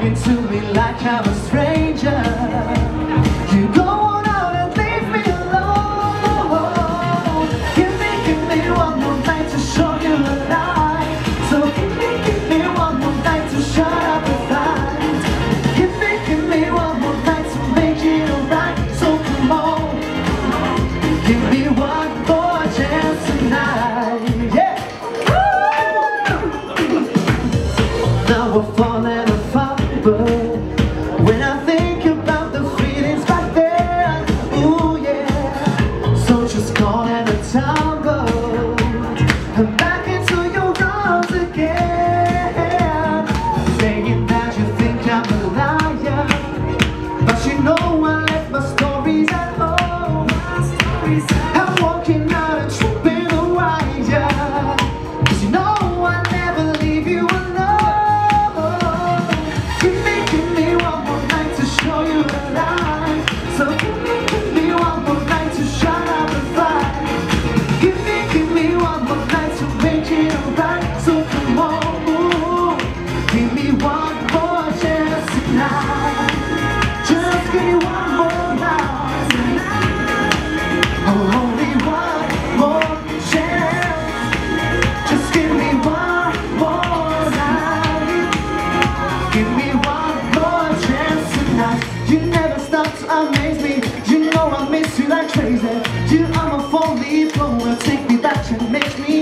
talking to me like I'm a stranger. You go on out and leave me alone. Give me one more night to show you a lie. So give me one more night to shut up the fight. Give me one more night to make it alright. So come on, give me one more chance tonight. Yeah. Now we're falling apart, but when I think about the feelings back then, ooh yeah. So just call it a tango and back into your arms again, saying that you think I'm a liar, but you know I left my stories at home. I'm walking out and tripping the wire, 'cause you know I never leave you alone. Give me one more night to show you a lie. So give me one more night to shut up the fight. Give me one more night to make it alright. So come on, ooh, give me one more chance tonight. Just give me one more night. Oh, only one more chance. Just give me one more night. Give me one more chance tonight. You never stop to amaze me. You know I miss you like crazy. You are my four-leaf clover. Take me back and make me